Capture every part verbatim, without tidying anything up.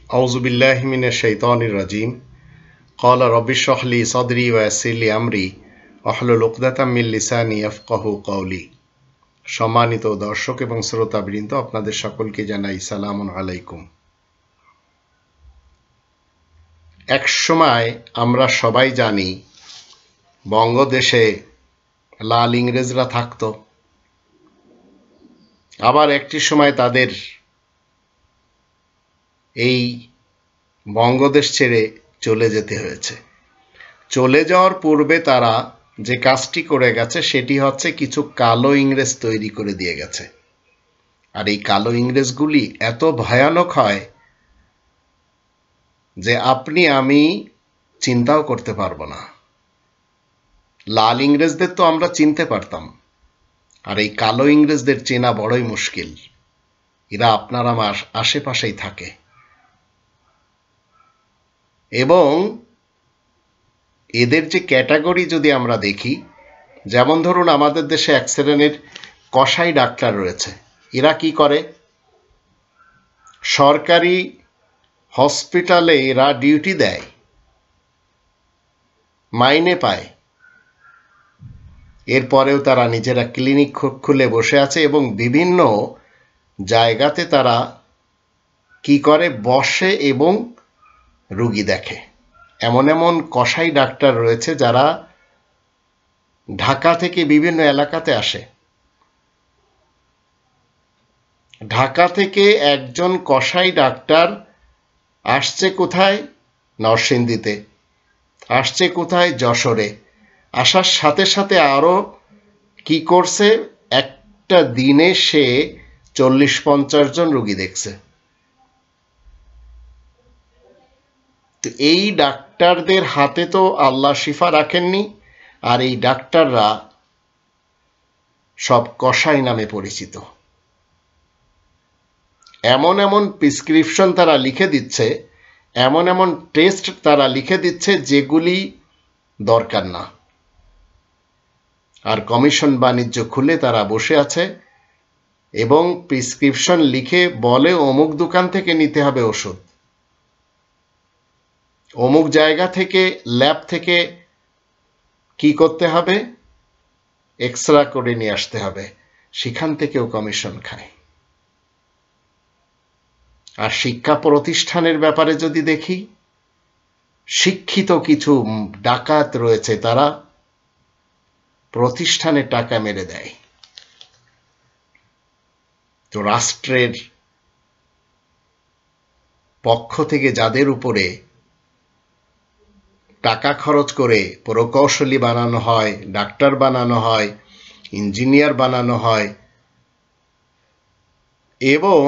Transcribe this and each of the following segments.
আউযু বিল্লাহি মিনাশ শাইতানির রাজিম। ক্বালা রাব্বি ইশরাহ লি সাদরি ওয়া ইয়াসসির লি আমরি ওয়াহলুল উকদাতাম মিন লিসানি ইয়াফকাহু কওলি। সম্মানিত দর্শক এবং শ্রোতাবৃন্দ, আপনাদের সকলকে জানাই সালামুন আলাইকুম। এক সময় আমরা সবাই জানি বঙ্গদেশে লাল ইংরেজরা থাকতো, আবার একটি সময় তাদের এই বঙ্গদেশ ছেড়ে চলে যেতে হয়েছে। চলে যাওয়ার পূর্বে তারা যে কাজটি করে গেছে সেটি হচ্ছে কিছু কালো ইংরেজ তৈরি করে দিয়ে গেছে। আর এই কালো ইংরেজগুলি এত ভয়ানক হয় যে আপনি আমি চিন্তাও করতে পারবো না। লাল ইংরেজদের তো আমরা চিনতে পারতাম, আর এই কালো ইংরেজদের চেনা বড়ই মুশকিল। এরা আপনার আমার আশেপাশেই থাকে এবং এদের যে ক্যাটাগরি যদি আমরা দেখি, যেমন ধরুন আমাদের দেশে এক শ্রেণীর কসাই ডাক্তার রয়েছে। এরা কি করে? সরকারি হসপিটালে এরা ডিউটি দেয়, মাইনে পায়, এরপরেও তারা নিজেরা ক্লিনিক খুলে বসে আছে এবং বিভিন্ন জায়গাতে তারা কি করে? বসে এবং রুগী দেখে। এমন এমন কসাই ডাক্তার রয়েছে যারা ঢাকা থেকে বিভিন্ন এলাকাতে আসে। ঢাকা থেকে একজন কসাই ডাক্তার আসছে কোথায়? নরসিংদীতে, আসছে কোথায়? যশোরে। আসার সাথে সাথে আরো কি করছে? একটা দিনে সে চল্লিশ পঞ্চাশ জন রুগী দেখছে। তো এই ডাক্তারদের হাতে তো আল্লাহ শিফা রাখেননি, আর এই ডাক্তাররা সব কসাই নামে পরিচিত। এমন এমন প্রেসক্রিপশন তারা লিখে দিচ্ছে, এমন এমন টেস্ট তারা লিখে দিচ্ছে যেগুলি দরকার না। আর কমিশন বাণিজ্য খুলে তারা বসে আছে এবং প্রেসক্রিপশন লিখে বলে অমুক দোকান থেকে নিতে হবে ওষুধ, অমুক জায়গা থেকে, ল্যাব থেকে কি করতে হবে? এক্সরে করে নিয়ে আসতে হবে। সেখান থেকেও কমিশন খায়। আর শিক্ষা প্রতিষ্ঠানের ব্যাপারে যদি দেখি, শিক্ষিত কিছু ডাকাত রয়েছে, তারা প্রতিষ্ঠানে টাকা মেরে দেয়। তো রাষ্ট্রের পক্ষ থেকে যাদের উপরে টাকা খরচ করে প্রকৌশলী বানানো হয়, ডাক্তার বানানো হয়, ইঞ্জিনিয়ার বানানো হয়, এবং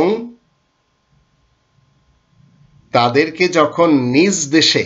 তাদেরকে যখন নিজ দেশে,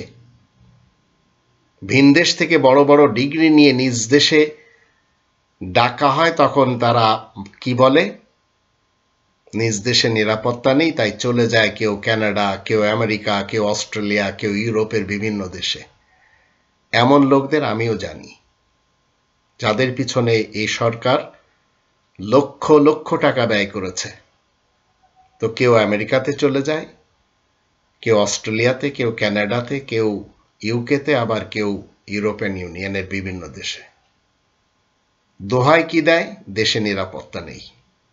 ভিন দেশ থেকে বড় বড় ডিগ্রি নিয়ে নিজ দেশে ডাকা হয়, তখন তারা কি বলে? নিজ দেশে নিরাপত্তা নেই, তাই চলে যায় কেউ কানাডা, কেউ আমেরিকা, কেউ অস্ট্রেলিয়া, কেউ ইউরোপের বিভিন্ন দেশে। এমন লোকদের আমিও জানি, যাদের পিছনে এই সরকার লক্ষ লক্ষ টাকা ব্যয় করেছে। তো কেউ আমেরিকাতে চলে যায়, কেউ অস্ট্রেলিয়াতে, কেউ কানাডাতে, কেউ ইউকেতে, আবার কেউ ইউরোপিয়ান ইউনিয়নের বিভিন্ন দেশে। দোহাই কি দেয়? দেশে নিরাপত্তা নেই।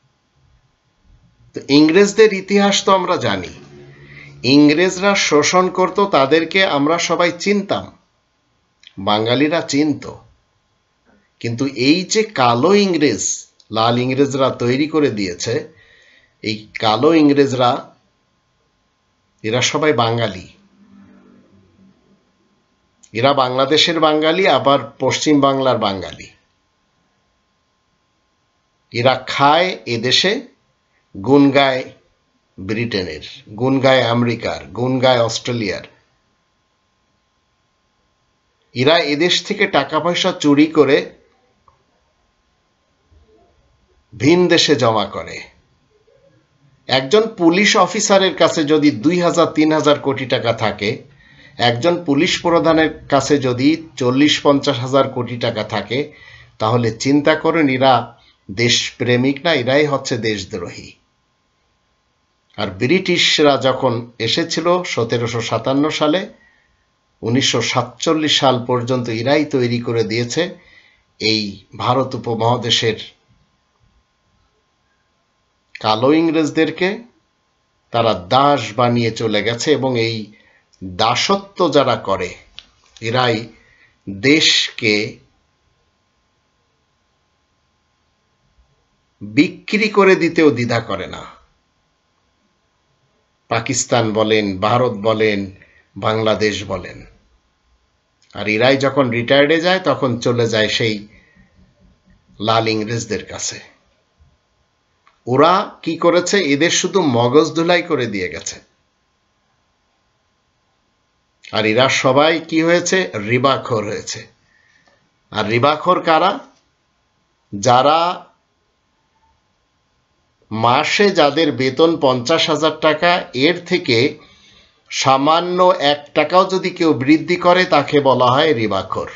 তো ইংরেজদের ইতিহাস তো আমরা জানি। ইংরেজরা শোষণ করত, তাদেরকে আমরা সবাই চিনতাম, বাঙালিরা চিনত। কিন্তু এই যে কালো ইংরেজ, লাল ইংরেজরা তৈরি করে দিয়েছে, এই কালো ইংরেজরা এরা সবাই বাঙালি। এরা বাংলাদেশের বাঙালি, আবার পশ্চিম বাংলার বাঙালি। এরা খায় এদেশে, গুণ গায় ব্রিটেনের, গুণ গায় আমেরিকার, গুণ গায় অস্ট্রেলিয়ার। এরা এদেশ থেকে টাকা পয়সা চুরি করে ভিন দেশে জমা করে। একজন পুলিশ অফিসারের কাছে যদি দুই হাজার তিন হাজার কোটি টাকা থাকে, একজন পুলিশ প্রধানের কাছে যদি চল্লিশ পঞ্চাশ হাজার কোটি টাকা থাকে, তাহলে চিন্তা করেন এরা দেশপ্রেমিক না, এরাই হচ্ছে দেশদ্রোহী। আর ব্রিটিশরা যখন এসেছিল সতেরোশো সাতান্ন সালে, উনিশশো সাতচল্লিশ সাল পর্যন্ত এরাই তৈরি করে দিয়েছে এই ভারত উপমহাদেশের কালো ইংরেজদেরকে। তারা দাস বানিয়ে চলে গেছে এবং এই দাসত্ব যারা করে এরাই দেশকে বিক্রি করে দিতেও দ্বিধা করে না। পাকিস্তান বলেন, ভারত বলেন, বাংলাদেশ বলেন। আর এরাই যখন রিটায়ার্ডে যায় তখন চলে যায় সেই লাল ইংরেজদের কাছে। ওরা কি করেছে, এদের শুধু মগজ ধুলাই করে দিয়ে গেছে। আর এরা সবাই কি হয়েছে, রিবাখোর হয়েছে। আর রিবাখোর কারা? যারা মাসে যাদের বেতন পঞ্চাশ হাজার টাকা, এর থেকে সামান্য এক টাকাও যদি কেউ বৃদ্ধি করে তাকে বলা হয় রিবাখোর।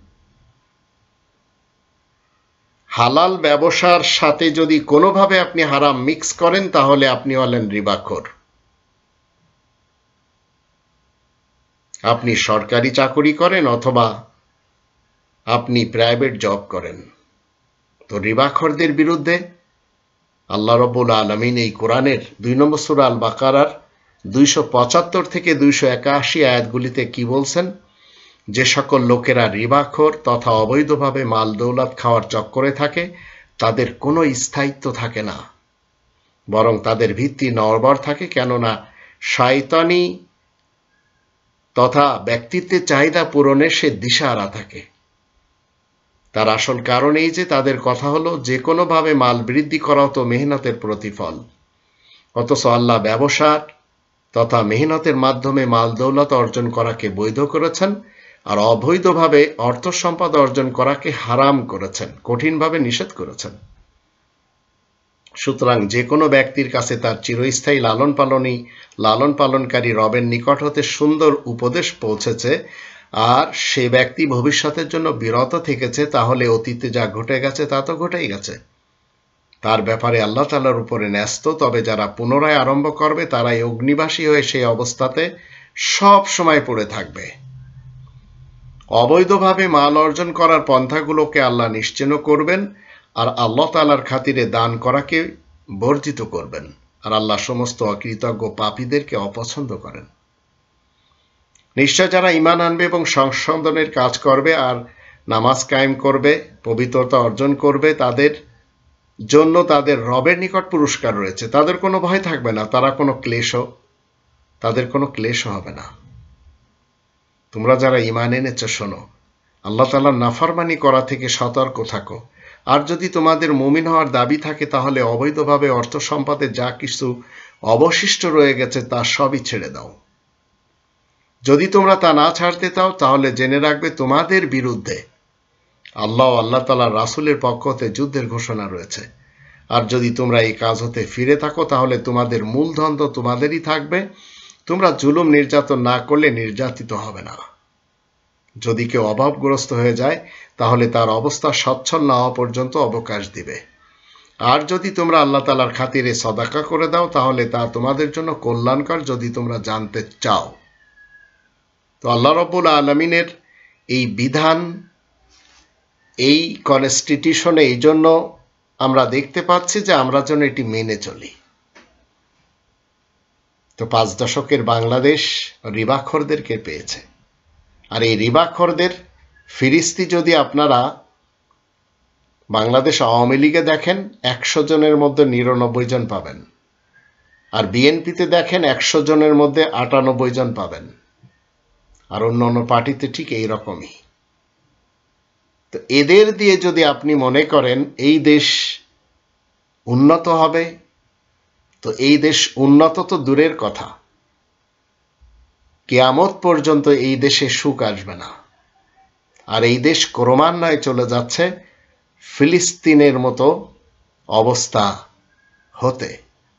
হালাল ব্যবসার সাথে যদি কোনোভাবে আপনি হারাম মিক্স করেন তাহলে আপনি হলেন রিবাখোর। আপনি সরকারি চাকরি করেন অথবা আপনি প্রাইভেট জব করেন, তো রিবাখোরদের বিরুদ্ধে আল্লাহ রাব্বুল আলামিন এই কোরআনের দুই নম্বর সূরা আল বাকারার দুইশো পঁচাত্তর থেকে দুইশো একাশি আয়াতগুলিতে কি বলছেন? যে সকল লোকেরা রিবাখোর তথা অবৈধভাবে মাল দৌলত খাওয়ার চক্করে থাকে তাদের কোনো স্থায়িত্ব থাকে না, বরং তাদের ভিত্তি নড়বড় থাকে, কেননা শয়তানি তথা ব্যক্তিত্বের চাহিদা পূরণে সে দিশাহারা থাকে। তার আসল কারণ এই যে তাদের কথা হলো যে কোনোভাবে মাল বৃদ্ধি করাও তো মেহনতের প্রতিফল, অথচ আল্লাহ ব্যবসার তথা মেহনতের মাধ্যমে মাল দৌলত অর্জন করাকে বৈধ করেছেন আর অবৈধভাবে অর্থ সম্পদ অর্জন করাকে হারাম করেছেন, কঠিনভাবে নিষেধ করেছেন। সুতরাং যে কোনো ব্যক্তির কাছে তার চিরস্থায়ী লালন পালনই লালন পালনকারী রবের নিকট হতে সুন্দর উপদেশ পৌঁছেছে আর সে ব্যক্তি ভবিষ্যতের জন্য বিরত থেকেছে, তাহলে অতীতে যা ঘটে গেছে তা তো ঘটেই গেছে, তার ব্যাপারে আল্লাহ তাআলার উপরে ন্যস্ত। তবে যারা পুনরায় আরম্ভ করবে তারাই অগ্নিবাসী হয়ে সেই অবস্থাতে সব সময় পড়ে থাকবে। অবৈধভাবে মাল অর্জন করার পন্থাগুলোকে আল্লাহ নিশ্চিহ্ন করবেন আর আল্লাহ তাআলার খাতিরে দান করাকে বর্জিত করবেন। আর আল্লাহ সমস্ত অকৃতজ্ঞ পাপীদেরকে অপছন্দ করেন। নিশ্চয় যারা ঈমান আনবে এবং সংশোধনের কাজ করবে আর নামাজ কায়েম করবে, পবিত্রতা অর্জন করবে, তাদের জন্য তাদের রবের নিকট পুরস্কার রয়েছে। তাদের কোনো ভয় থাকবে না, তারা কোনো ক্লেশ তাদের কোনো ক্লেশ হবে না। তোমরা যারা ঈমান এনেছ শোনো, আল্লাহ তাআলার নাফরমানি করা থেকে সতর্ক থাকো। আর যদি তোমাদের মুমিন হওয়ার দাবি থাকে তাহলে অবৈধভাবে অর্থ সম্পদে যা কিছু অবশিষ্ট রয়ে গেছে তা সবই ছেড়ে দাও। যদি তোমরা তা না ছাড়তে চাও তাহলে জেনে রাখবে তোমাদের বিরুদ্ধে আল্লাহ আল্লাহ তাআলার রাসূলের পক্ষ হতে যুদ্ধের ঘোষণা রয়েছে। আর যদি তোমরা এই কাজ হতে ফিরে থাকো তাহলে তোমাদের মূলধন তো তোমাদেরই থাকবে, তোমরা জুলুম নির্যাতন না করলে নির্যাতিত হবে না। যদি কেউ অভাবগ্রস্ত হয়ে যায় তাহলে তার অবস্থা সচ্ছল না হওয়া পর্যন্ত অবকাশ দিবে। আর যদি তোমরা আল্লাহ তাআলার খাতিরে সদাকা করে দাও তাহলে তা তোমাদের জন্য কল্যাণকর, যদি তোমরা জানতে চাও। তো আল্লাহ রাব্বুল আলামিনের এই বিধান, এই কনস্টিটিউশনে এই জন্য আমরা দেখতে পাচ্ছি যে আমরা যেন এটি মেনে চলি। তো পাঁচ দশকের বাংলাদেশ রিবাখোরদেরকে পেয়েছে। আর এই রিবাখোরদের ফিরিস্তি যদি আপনারা বাংলাদেশ আওয়ামী লীগে দেখেন একশো জনের মধ্যে নিরানব্বই জন পাবেন, আর বিএনপিতে দেখেন একশো জনের মধ্যে আটানব্বই জন পাবেন, আর অন্য অন্য পার্টিতে ঠিক এই রকমই। তো এদের দিয়ে যদি আপনি মনে করেন এই দেশ উন্নত হবে, তো এই দেশ উন্নত তো দূরের কথা, কিয়ামত পর্যন্ত এই দেশে সুখ আসবে না। আর এই দেশ ক্রমান্বয়ে চলে যাচ্ছে ফিলিস্তিনের মতো অবস্থা হতে।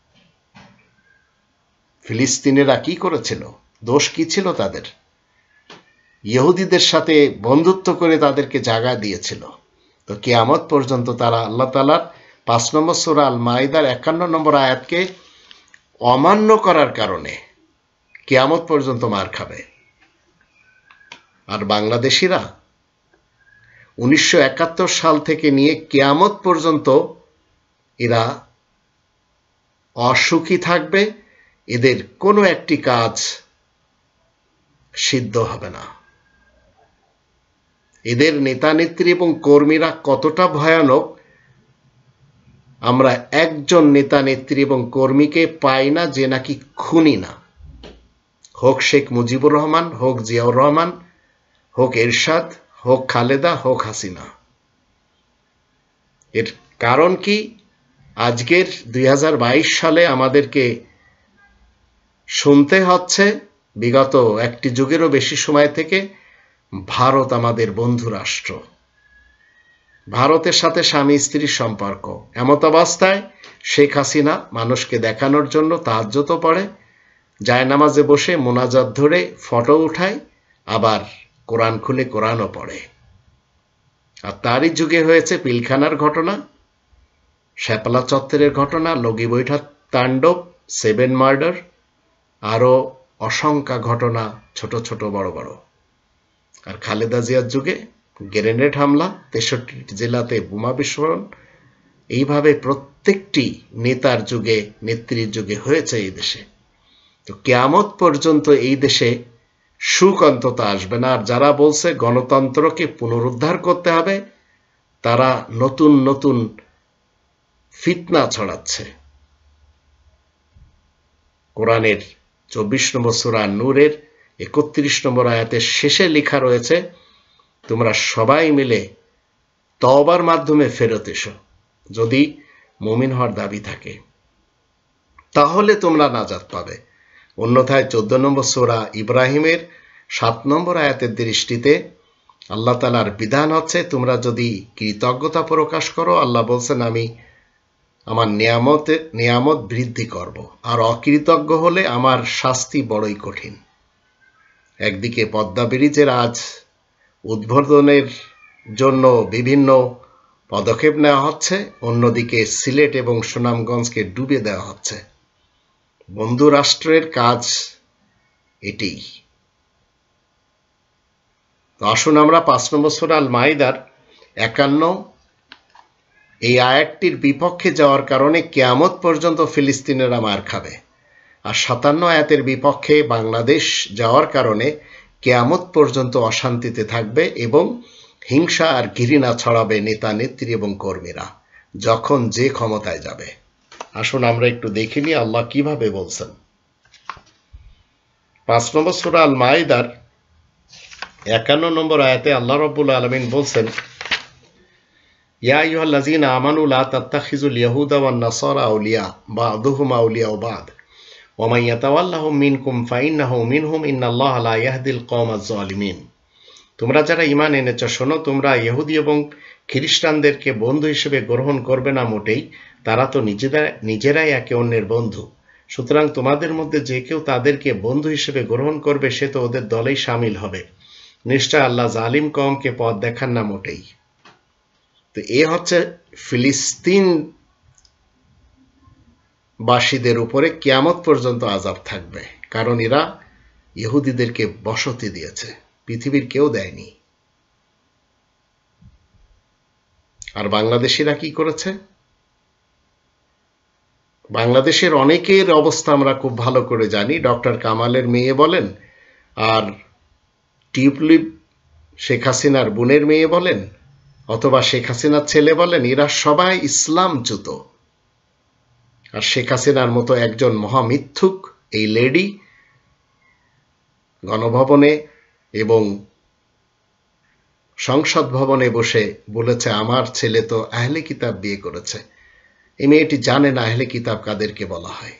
ফিলিস্তিনিরা কি করেছিল? দোষ কি ছিল তাদের? ইহুদিদের সাথে বন্ধুত্ব করে তাদেরকে জায়গা দিয়েছিল। তো কিয়ামত পর্যন্ত তারা আল্লাহ তাআলার পাঁচ নম্বর সূরা আল মাইদার একান্ন নম্বর আয়াতকে অমান্য করার কারণে কিয়ামত পর্যন্ত মার খাবে। আর বাংলাদেশিরা উনিশশো একাত্তর সাল থেকে নিয়ে কিয়ামত পর্যন্ত এরা অসুখী থাকবে, এদের কোনো একটি কাজ সিদ্ধ হবে না। এদের নেতা নেত্রী এবং কর্মীরা কতটা ভয়ানক, আমরা একজন নেতা নেত্রী এবং কর্মীকে পাই না যে নাকি খুনি না, হোক শেখ মুজিবুর রহমান, হোক জিয়াউর রহমান, হোক এরশাদ, হোক খালেদা, হোক হাসিনা। এর কারণ কি? আজকের দুই হাজার বাইশ সালে আমাদেরকে শুনতে হচ্ছে বিগত একটি যুগেরও বেশি সময় থেকে, ভারত আমাদের বন্ধু রাষ্ট্র, ভারতের সাথে স্বামী স্ত্রীর সম্পর্ক। এমত অবস্থায় শেখ হাসিনা মানুষকে দেখানোর জন্য তাহাজ্জুদও পড়ে, জায়নামাজে বসে মোনাজাত ধরে ফটো উঠায়, আবার কোরআন খুলে কোরআনও পড়ে। আর তারই যুগে হয়েছে পিলখানার ঘটনা, শ্যাপলা চত্বরের ঘটনা, লগি বৈঠা তাণ্ডব, সেভেন মার্ডার, আরও অসংখ্য ঘটনা, ছোট ছোট বড় বড়। আর খালেদা জিয়ার যুগে গ্রেনেড হামলা, তেষট্টি জেলাতে বোমা বিস্ফোরণ, এইভাবে প্রত্যেকটি নেতার যুগে, নেত্রীর যুগে হয়েছে এই দেশে। তো কিয়ামত পর্যন্ত এই দেশে সুখ অন্তত আসবে না। আর যারা বলছে গণতন্ত্রকে পুনরুদ্ধার করতে হবে, তারা নতুন নতুন ফিতনা ছড়াচ্ছে। কোরআনের চব্বিশ নম্বর সূরা নূরের একত্রিশ নম্বর আয়াতের শেষে লেখা রয়েছে, তোমরা সবাই মিলে তওবার মাধ্যমে ফেরত এসো, যদি মুমিন হওয়ার দাবি থাকে, তাহলে তোমরা নাজাত পাবে। অন্যথায় চোদ্দ নম্বর সূরা ইব্রাহিমের সাত নম্বর আয়াতের দৃষ্টিতে আল্লাহ তাআলার বিধান হচ্ছে, তোমরা যদি কৃতজ্ঞতা প্রকাশ করো, আল্লাহ বলছেন আমি আমার নিয়ামতে নিয়ামত বৃদ্ধি করব, আর অকৃতজ্ঞ হলে আমার শাস্তি বড়ই কঠিন। একদিকে পদ্মা ব্রিজের আজ উদ্বোধনের জন্য বিভিন্ন পদক্ষেপ নেওয়া হচ্ছে, অন্যদিকে সিলেট এবং সুনামগঞ্জকে ডুবে দেওয়া হচ্ছে। বন্ধু রাষ্ট্রের কাজ এটি। আসুন আমরা পাঁচ নম্বর সূরা আল মাইদার একান্ন এই আয়াতটির বিপক্ষে যাওয়ার কারণে কিয়ামত পর্যন্ত ফিলিস্তিনিরা মার খাবে, আর সাতান্ন আয়াতের বিপক্ষে বাংলাদেশ যাওয়ার কারণে কিয়ামত পর্যন্ত অশান্তিতে থাকবে এবং হিংসা আর ঘৃণা ছড়াবে নেতা নেত্রী এবং কর্মীরা, যখন যে ক্ষমতায় যাবে। আসুন আমরা একটু দেখে নিই আল্লাহ কিভাবে বলছেন। পাঁচ নম্বর সূরা আল মাইদার একান্ন নম্বর আয়াতে আল্লাহ রাব্বুল আলামিন বলছেন, ইয়া আইয়ুহাল্লাযীনা আমানু লা তাত্তাখিযুল ইয়াহুদা ওয়ান নাসারা আউলিয়া বা'দুহুম আউলিয়াউ বা'দ ওয়া মান ইয়াতাওয়াল্লাহুম মিনকুম ফাইন্নাহু মিনহুম ইন্নাল্লাহা লা ইয়াহদিল কওমাজ জালিমিন। তোমরা যারা ঈমান এনেছ শোনো, তোমরা ইহুদি এবং খ্রিস্টানদেরকে বন্ধু হিসেবে গ্রহণ করবে না মোটেই, তারা তো নিজেরা নিজেরাই একে অন্যের বন্ধু। সুতরাং তোমাদের মধ্যে যে কেউ তাদেরকে বন্ধু হিসেবে গ্রহণ করবে সে তো ওদের দলেই শামিল হবে। নিশ্চয় আল্লাহ জালিম কওমকে পথ দেখান না মোটেই। তো এ হচ্ছে ফিলিস্তিন বাসীদের উপরে কিয়ামত পর্যন্ত আযাব থাকবে, কারণ এরা ইহুদিদেরকে বসতি দিয়েছে, পৃথিবীর কেউ দেয়নি। আর বাংলাদেশিরা কি করেছে? বাংলাদেশের অনেকের অবস্থা আমরা খুব ভালো করে জানি। ডক্টর কামালের মেয়ে বলেন, আর টিউলিপ শেখ হাসিনার বোনের মেয়ে বলেন, অথবা শেখ হাসিনার ছেলে বলেন, এরা সবাই ইসলামচ্যুত। আর শেখ হাসিনার মতো একজন মহামিথ্যুক এই লেডি গণভবনে এবং সংসদ ভবনে বসে বলেছে আমার ছেলে তো আহলে কিতাব বিয়ে করেছে। এই মেয়েটি জানে না আহলে কিতাব কাদেরকে বলা হয়।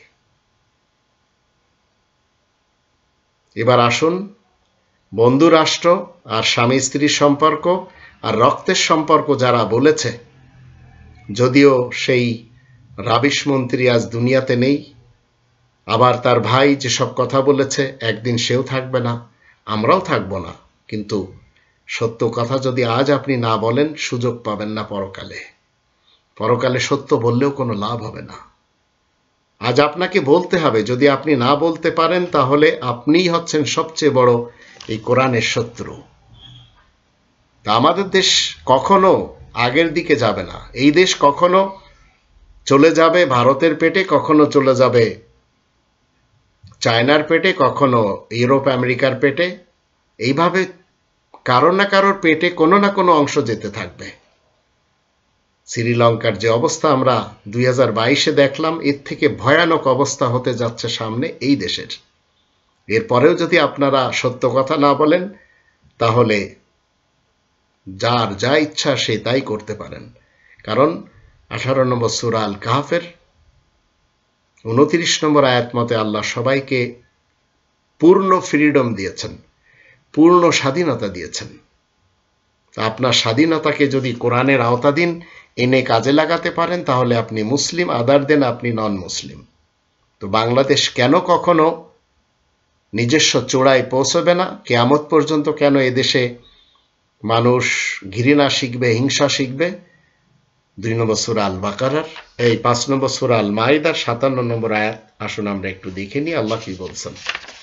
এবার আসুন, বন্ধু রাষ্ট্র আর স্বামী স্ত্রীর সম্পর্ক আর রক্তের সম্পর্ক যারা বলেছে, যদিও সেই রাবিশ মন্ত্রী আজ দুনিয়াতে নেই, আবার তার ভাই যেসব কথা বলেছে একদিন সেও থাকবে না, আমরাও থাকবো না, কিন্তু সত্য কথা যদি আজ আপনি না বলেন সুযোগ পাবেন না পরকালে। পরকালে সত্য বললেও কোনো লাভ হবে না। আজ আপনাকে বলতে হবে, যদি আপনি না বলতে পারেন তাহলে আপনিই হচ্ছেন সবচেয়ে বড় এই কোরআনের শত্রু। তা আমাদের দেশ কখনো আগের দিকে যাবে না। এই দেশ কখনো চলে যাবে ভারতের পেটে, কখনো চলে যাবে চায়নার পেটে, কখনো ইউরোপ আমেরিকার পেটে। এইভাবে কারো না কারোর পেটে কোনো না কোনো অংশ যেতে থাকবে। শ্রীলঙ্কার যে অবস্থা আমরা দুই হাজার বাইশে দেখলাম, এর থেকে ভয়ানক অবস্থা হতে যাচ্ছে সামনে এই দেশের। এরপরেও যদি আপনারা সত্য কথা না বলেন তাহলে যার যা ইচ্ছা সে তাই করতে পারেন। কারণ আঠারো নম্বর সূরা আল কাহফের উনত্রিশ নম্বর আয়াত মতে আল্লাহ সবাইকে পূর্ণ ফ্রিডম দিয়েছেন, পূর্ণ স্বাধীনতা দিয়েছেন। আপনার স্বাধীনতাকে যদি কোরআনের আওতাধীন এনে কাজে লাগাতে পারেন তাহলে আপনি মুসলিম, আদার দেন আপনি নন মুসলিম। তো বাংলাদেশ কেন কখনো নিজস্ব চূড়ায় পৌঁছবে না? কিয়ামত পর্যন্ত কেন এদেশে মানুষ ঘৃণা শিখবে, হিংসা শিখবে? দুই নম্বর সূরা আল বাকারার এই পাঁচ নম্বর সূরা আল মাইদার সাতান্ন নম্বর আয়াত আসুন আমরা একটু দেখে নিই আল্লাহ কি বলছেন।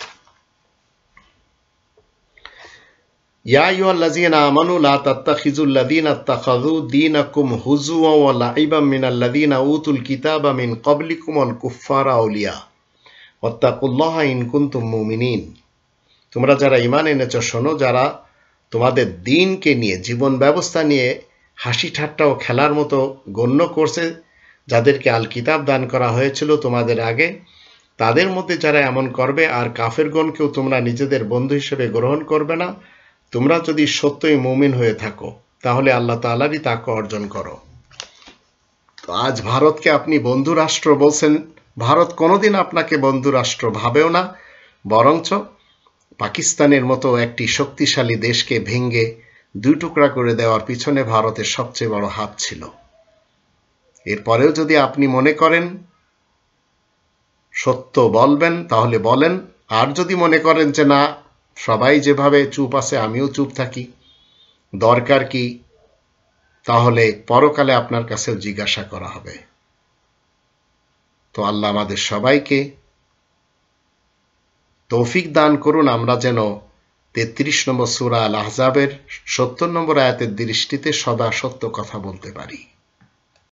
ইয়া আইয়ুহাল্লাযীনা আমানু লা তাত্তাখিযুল্লাযীনা ইত্তাখাযু দীনাকুম হুজুওয়া ওয়া লাইবাম মিনাল্লাযীনা উতুল কিতাবা মিন ক্বাবলিকুম ওয়াল কুফফারা আউলিয়া ওয়াত্তাকুল্লাহা ইন কুনতুম মুমিনিন। তোমরা যারা ঈমান এনেছো শোনো, যারা তোমাদের দ্বীনকে নিয়ে, জীবন ব্যবস্থা নিয়ে হাসি ঠাট্টা ও খেলার মতো গণ্য করছে, যাদেরকে আল কিতাব দান করা হয়েছিল তোমাদের আগে, তাদের মধ্যে যারা এমন করবে আর কাফেরগণকেও তোমরা নিজেদের বন্ধু হিসেবে গ্রহণ করবে না, তোমরা যদি সত্যই মুমিন হয়ে থাকো তাহলে আল্লাহ তাআলারই তাকওয়া অর্জন করো। তো আজ ভারতকে আপনি বন্ধু রাষ্ট্র বলছেন, ভারত কোনোদিন আপনাকে বন্ধু রাষ্ট্র ভাবেও না, বরঞ্চ পাকিস্তানের মতো একটি শক্তিশালী দেশকে ভেঙে দুই টুকরা করে দেওয়ার পিছনে ভারতের সবচেয়ে বড় হাত ছিল। এরপরেও যদি আপনি মনে করেন সত্য বলবেন তাহলে বলেন, আর যদি মনে করেন যে না সবাই যেভাবে চুপ আছে আমিও চুপ থাকি, দরকার কি, তাহলে পরকালে আপনার কাছেও জিজ্ঞাসা করা হবে। তো আল্লাহ আমাদের সবাইকে তৌফিক দান করুন, আমরা যেন তেত্রিশ নম্বর সূরা আল আহজাবের সত্তর নম্বর আয়াতের দৃষ্টিতে সদা সত্য কথা বলতে পারি।